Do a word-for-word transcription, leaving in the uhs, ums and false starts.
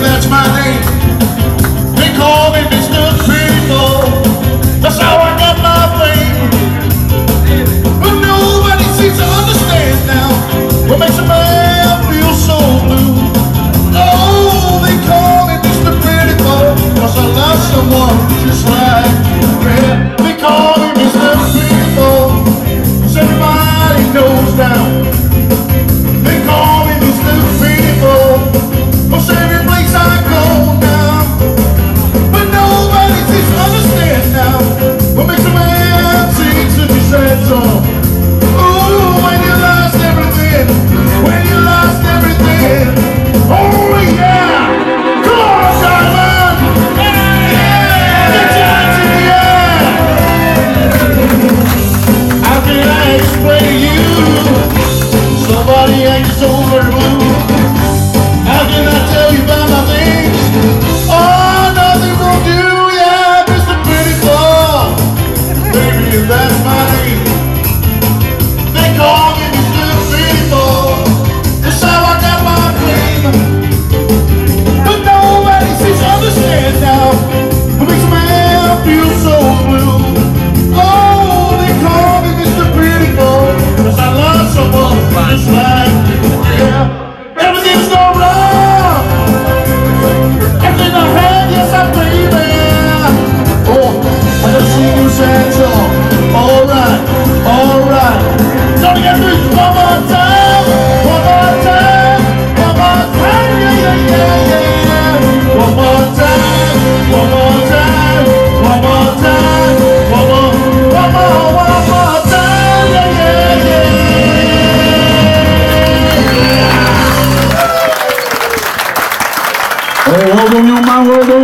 that's my name. They call me Mr Pitiful. That's how I got my fame. But nobody seems to understand now what makes a man feel so blue. Oh, they call me Mr Pitiful, 'cause I love someone just like you. Yeah, they call me Mr Pitiful, 'cause everybody knows now. They call me Mr Pitiful, 'cause every place I go now. But nobody seems to understand now what makes a man sing such a sad song. Ooh, when you lost everything, when you lost everything. Oh yeah, come on, Simon. Yeah, get down to the air. How can I explain to you? Somebody ain't so very blue. How can I tell you about my things? Oh, nothing will do. Yeah, Mr Pitiful, baby, that's my name. They call me Mr Pitiful. That's how I got my fame. But nobody seems to understand now what makes a man feel so blue. Oh, they call me Mr Pitiful, 'cause I love someone just like you. Yeah, everything's gone wrong. Everything I had, yes, I baby. Oh, I just sing you sad song. All right, all right. Don't get me one more time, one more time, one more time. Yeah, yeah, yeah, yeah. One more time, one more time, one more time, one more, one more, one more time. Yeah, yeah, yeah. Hey, hold on, you man, hold on.